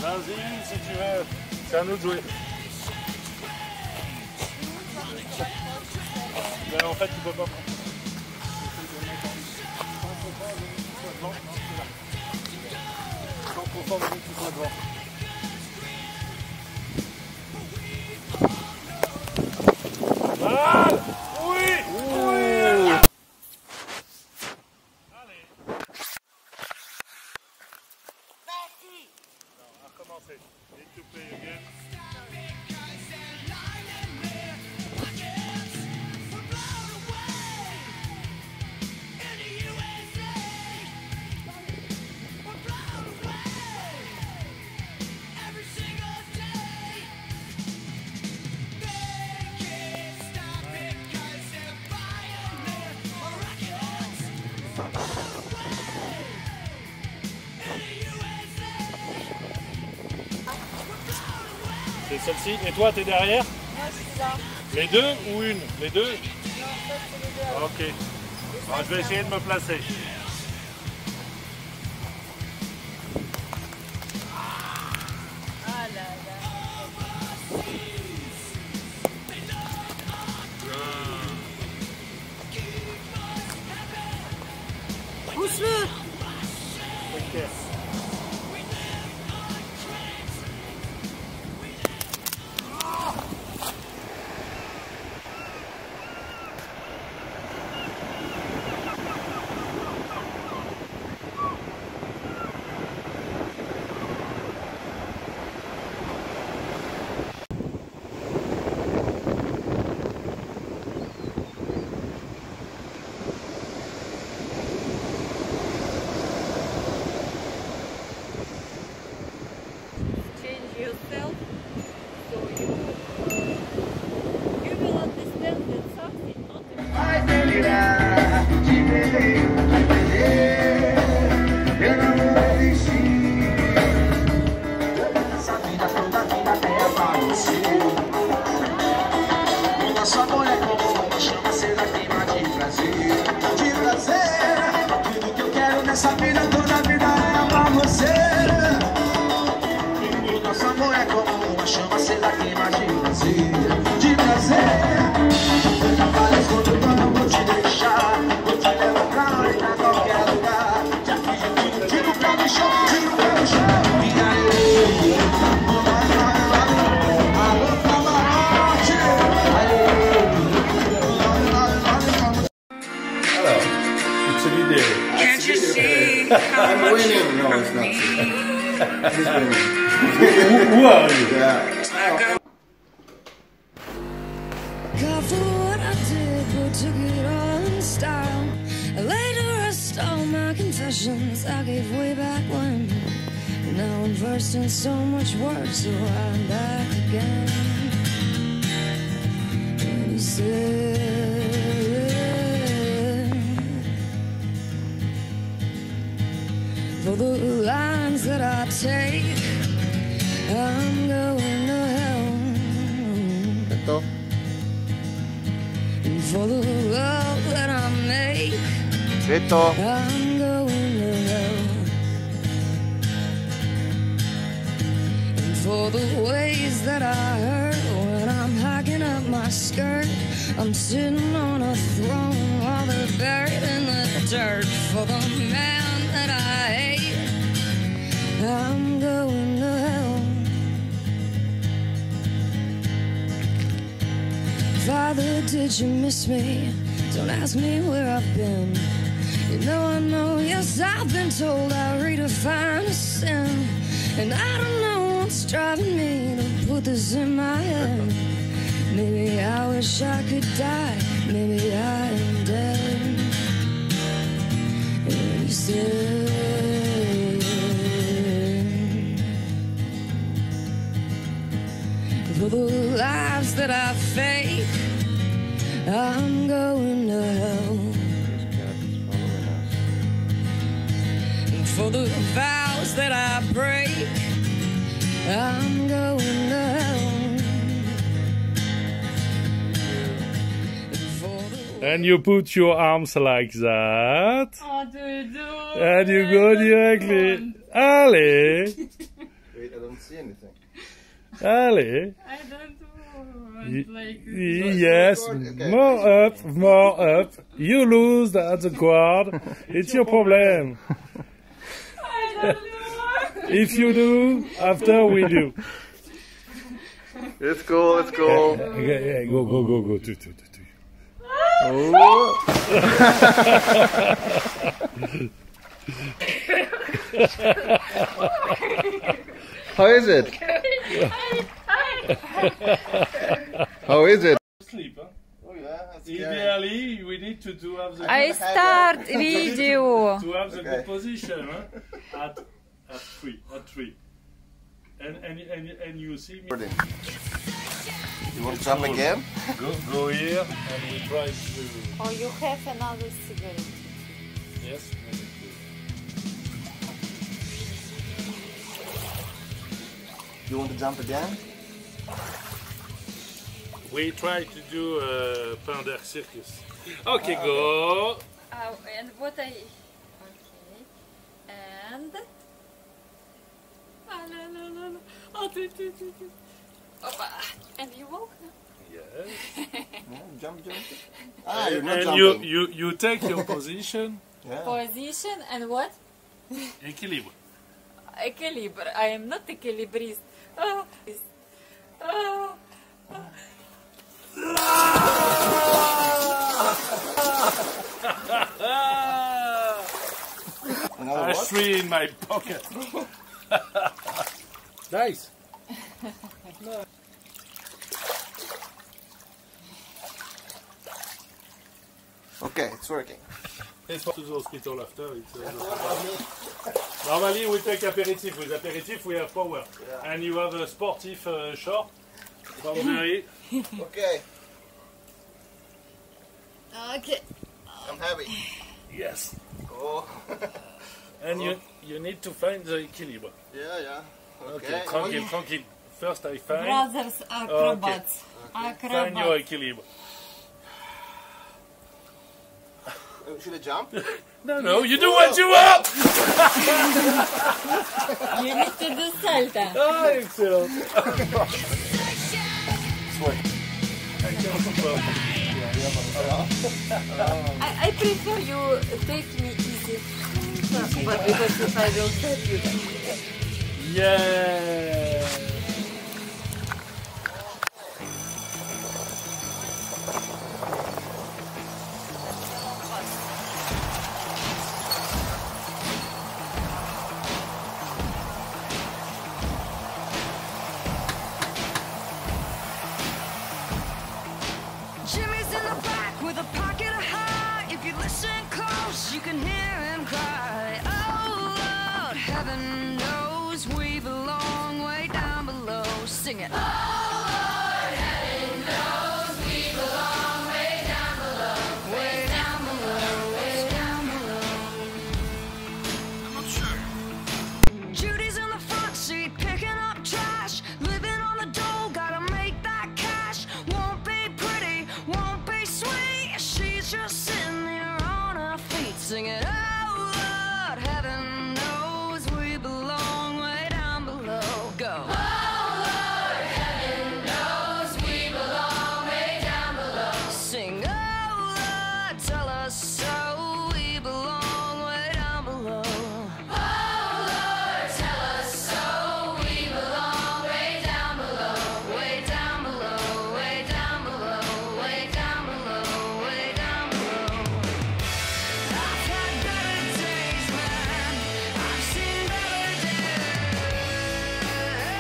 Vas-y, si tu veux. C'est à nous de jouer. Mais en fait, tu peux pas prendre. Ah oui, oui. Allez. On va recommencer. Need to play again. C'est celle-ci. Et toi, t'es derrière? Moi, je suis là. Les deux ou une? Les deux? Non, en fait, c'est les deux. Ok. Alors, je vais essayer de me placer. Ah là là. Pousse-le! Ok. Change yourself so you will understand that something not Vai delirar, te verei, vai perder. Eu não vou desistir. Essa vida toda vida até aparecer. O nosso amor é como uma chama, será queima de prazer. De prazer, tudo que eu quero nessa vida toda vida é amar você. O nosso amor é como uma chama, será queima de prazer. De prazer. Eu já falei quando eu não vou te deixar. Vou te levar pra qualquer lugar. Já fiz de tudo, tiro pra me chorar, tiro pra me chorar. E aí, alô, camarote. Alors, it's a video. Can't you see how I'm much winning. No, you it's not me? true. He's winning. Who are you? Yeah. God for what I did, but took it all in style. I laid to rest all my confessions I gave way back when. Now I'm versed in so much work, so I'm back again. And he said, for the lines that I take, I'm going to hell. Ito. And for the love that I make, Ito. I'm going to hell. And for the ways that I hurt when I'm hiking up my skirt, I'm sitting on a throne while they're buried in the dirt. For the man that I hate, I'm going to hell. Father, did you miss me? Don't ask me where I've been. You know I know, yes, I've been told I redefine a sin. And I don't know what's driving me to put this in my head. Maybe I wish I could die, maybe I am dead. And he said, for the lives that I fake, I'm going to hell. And for the vows that I break, I'm going to hell. And for the And you put your arms like that. Oh, Dodo. And you go directly. Allez. Wait, I don't see anything. Allez. I don't want like Yes, Okay. more up, more up. You lose at the quad. It's your problem. I don't know. If you do, after we do. Let's go, let's go. Okay, go, go, go, go. Two. Oh. How is it? How is it? Sleep, huh? Oh yeah, that's scary. Ideally, we need to have the I start video. to have the Okay. good position, huh? At three. And you see me. You want to jump again? Go here, and we try to. Oh, you have another cigarette. Yes. You want to jump again? We try to do Pander Circus. Okay, go. And what I... Okay. And... Ah, no. Oh, do. Opa. And you walk now? Yes. Yeah, jump. Ah, you're not And jumping. you take your position. Yeah. Position and what? Équilibre. Equilibre. I am not equilibrist. Oh. Oh. Another I what? three in my pocket. Nice. Okay, it's working. It's for to the hospital after. Normally we take aperitif. With aperitif we have power. Yeah. And you have a sportive short. Boundary. Okay, Okay. I'm heavy. Yes. Oh. And you need to find the equilibre. Yeah. Okay, Okay. tranquille. First I find. Brothers acrobats. Find your Acrobats. equilibre. Should I jump? No, you do what you want! You need to do salta. Ah, excellent. It's working. I prefer you take me easy. But because if I will stop you. Yeah. Jimmy's in the back with a pocket of high. If you listen close, you can hear him cry. Oh Lord, heaven knows we belong way down below. Sing it. Oh Lord, heaven knows we belong way down below. Way down below, way down below. I'm not sure. Judy's in the front seat picking up trash. Living on the dole, gotta make that cash. Won't be pretty, won't be sweet. She's just sitting there on her feet singing, oh Lord, heaven knows we belong way down below. Go. Oh Lord, heaven knows we belong way down below. Sing, oh Lord, tell us so. We belong way down below. Oh Lord, tell us so. We belong way down below. Way down below, way down below, way down below, way down below. I've had better days, man. I've seen better days.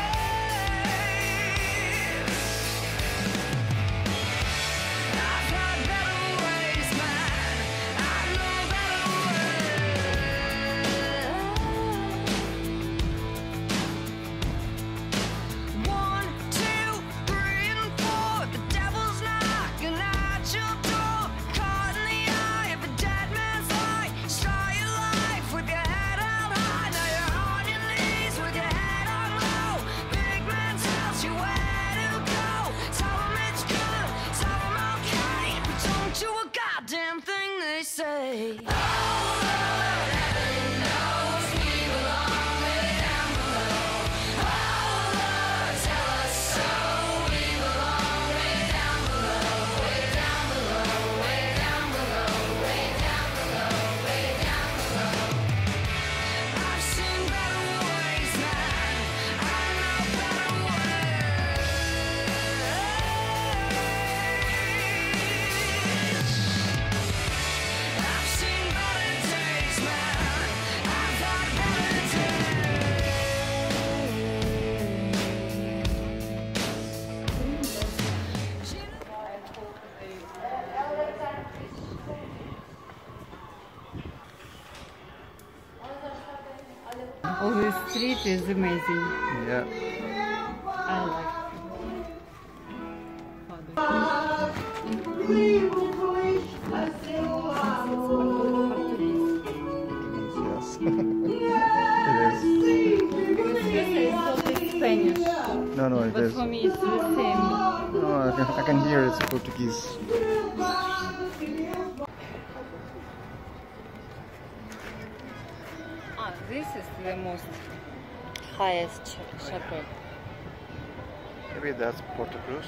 I've had better ways, man. I know better ways. 1, 2, 3, and 4. The devil's knocking at your door. Caught in the eye of a dead man's eye. Start your life with your head held high. Now you're on your knees with your head on low. Big man tells you where to go. Tell him it's good, tell him okay. But don't do a goddamn thing they say. Oh Lord, heaven knows we belong way down below. Oh street is amazing. Yeah. I like Yes. It is. Spanish. No, it But is. for me it's the same. No, I can hear it's Portuguese. This is the most highest chapel. Maybe that's Porto Cruz.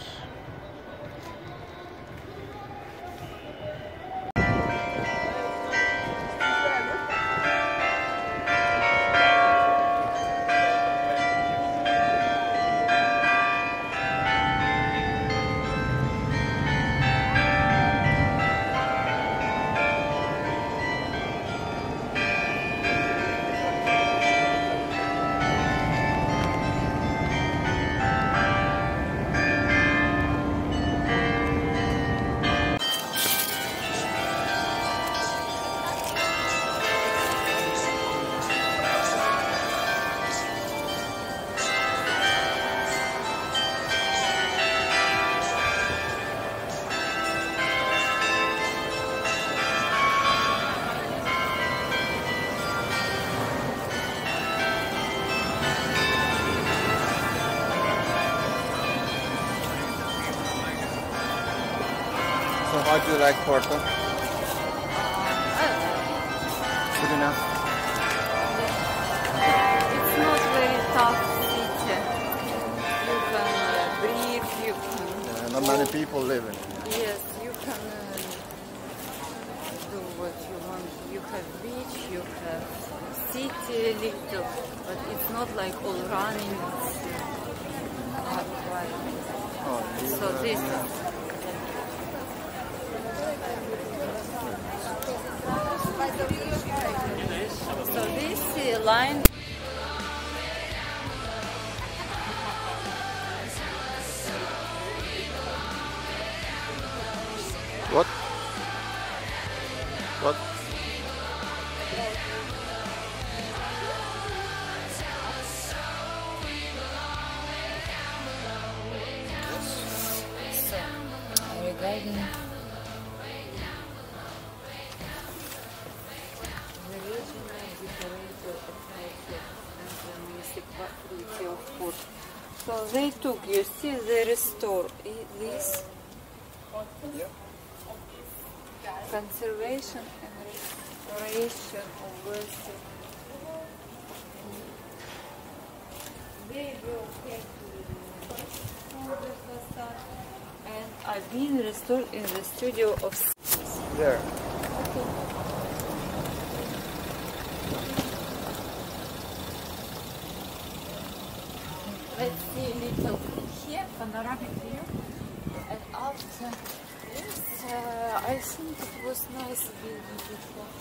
So how do you like Porto? Good enough? It's not very tough city. You can breathe, you can Not many people live in it. yes, you can do what you want. You have beach, you have city little, but it's not like all running. It's not like Oh, so this so this line What? What? regarding the regional differential effect and the municipality of Porto. So they took, you see, they restore this conservation and restoration of Western. They will take the facade and I've been restored in the studio of There. let's see a little here, panoramic view, and after this, I think it was nice building before.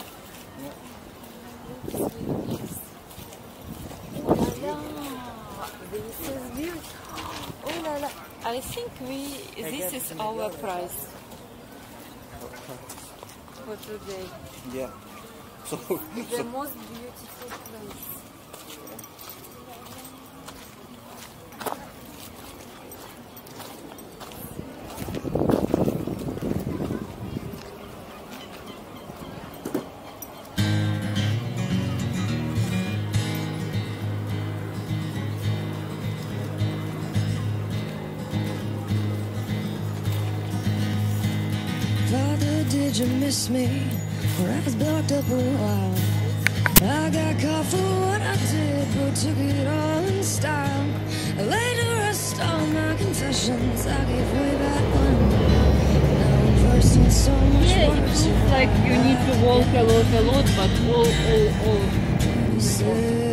Let's see this. Oh la la, this is beautiful. Oh la la, I think this is our price for today. Yeah. So, The most beautiful place. Father, did you miss me? Where I was blocked up a while. I got caught for what I did, but took it all in style. Later I stole my confessions. I gave way back when. Now I'm first in so much Yeah, it worse. looks like you need to walk a lot, but all. You said,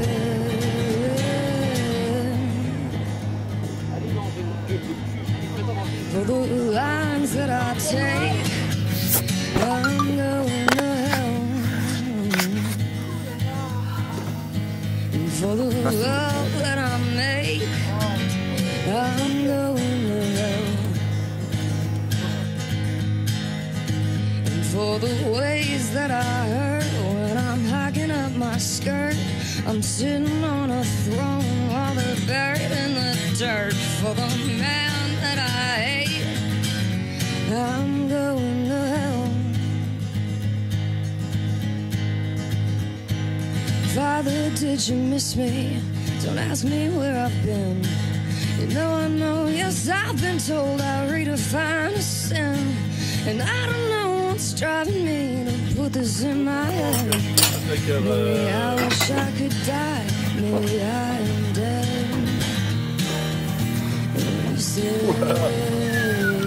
for the lines that I take, I'm going to hell. And for the love that I make, I'm going to hell. And for the ways that I hurt when I'm hacking up my skirt, I'm sitting on a throne while they're buried in the dirt for the man that I hate. I'm going to hell. Father, did you miss me? Don't ask me where I've been. You know I know, yes, I've been told I redefine a sin. And I don't know what's driving me to put this in my head. Maybe I wish I could die. Maybe I am dead. And you said,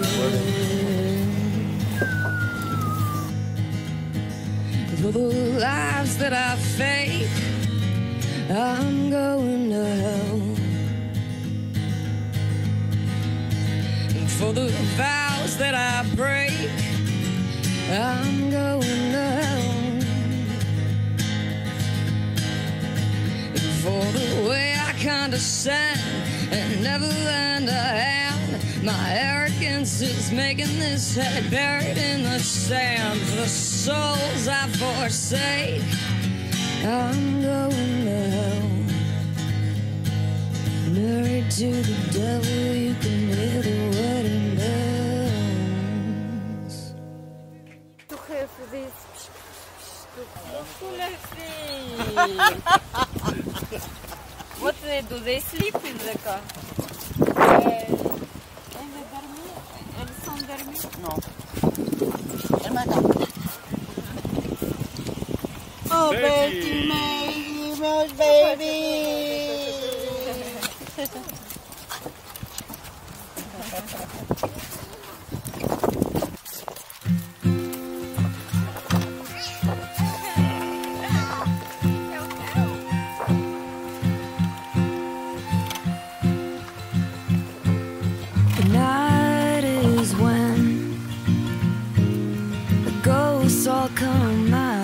for the lives that I fake, I'm going to hell. And for the vows that I break, I'm going to hell. And for the way I condescend and never lend a hand, my arrogance is making this head buried in the sand. For the souls I forsake, I'm going to hell. Married to the devil, you can hear the wedding bells. To have this what they do? They sleep in the car. Elles sont endormies? Non. Elle m'attend. Oh, baby, baby, baby. The night is when the ghosts all come out.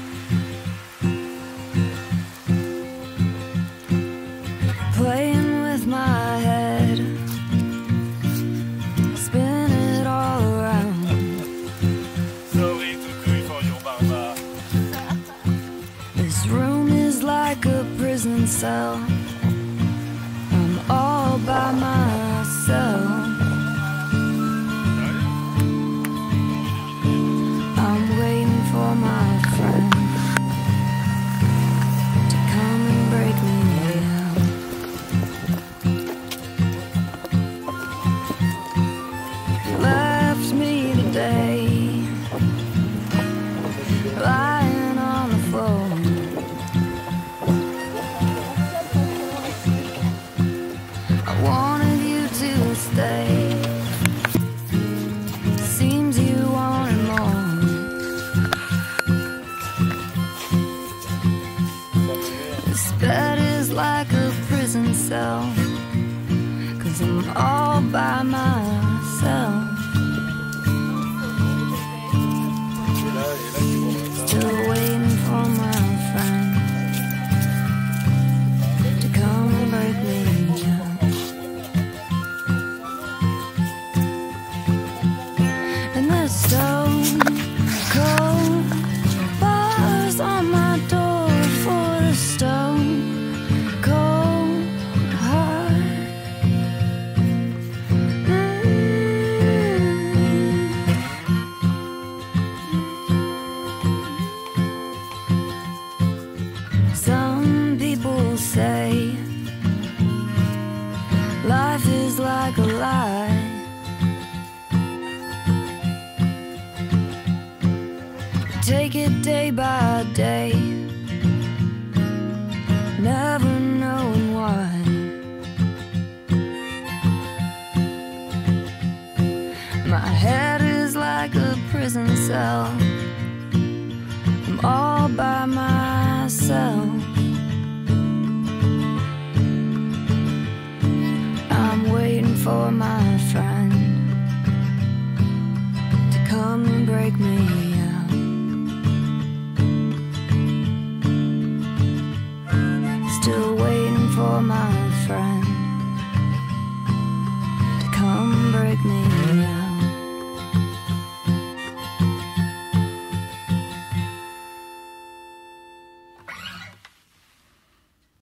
Playing with my head, spin it all around. Sorry to cry for your baba. This room is like a prison cell. I'm all by myself. I'm waiting for my friend to come and break me down. You left me today, lying on the floor. I wanted you to stay. Seems you wanted more. This bed is like a prison cell, 'cause I'm all by myself. Still waiting for my friend to come and break me down. And the stone cold bars on my door for the stone cold heart. Some people say life is like a lie. Take it day by day, never knowing why. My head is like a prison cell. I'm all by myself. I'm waiting for my friend to come and break me out. Still waiting for my friend to come break me out.